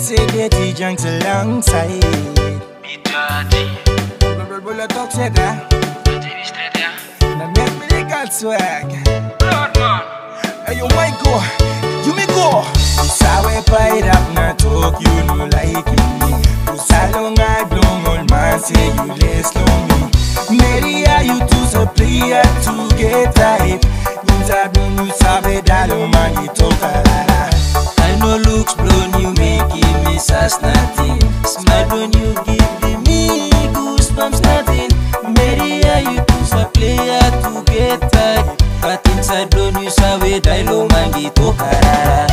say dirty junks alongside. Be dirty. Bullet talk said that. Dirty straight, yeah. Now make me the cat swag. Lord, man. Hey, you might go. You may go. Usawe paid up na talk, you no like me. Usalong I blow on man, say you less lonely. Maybe I you to the player to get type. Don't you sabe dalo man, you talk a lot. I know looks blown, you making me sass nothing. Smile when you give me goosebumps nothing. Maybe I you to the player to get type. But inside blown, you sabe dalo man, you talk a lot.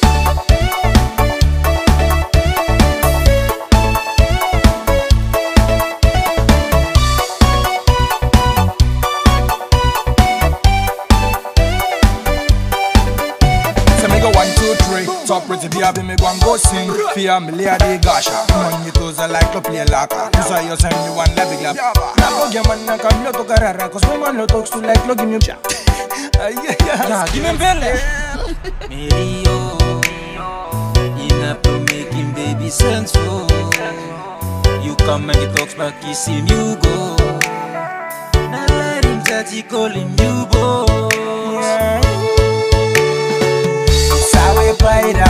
Talk pretty baby, me go and go sing. Fear me lady gasha. Man, you toes are like to play laka. You saw your son, you want let me grab. Now go get man, I come to Carrara. Cause no man no talks to like, look, give me a chat. Yeah, give me a belly. Mary, enough to making baby sense, oh. You come and he talks back, you see you go. Now let him chat, he call him you boy. Sawe paid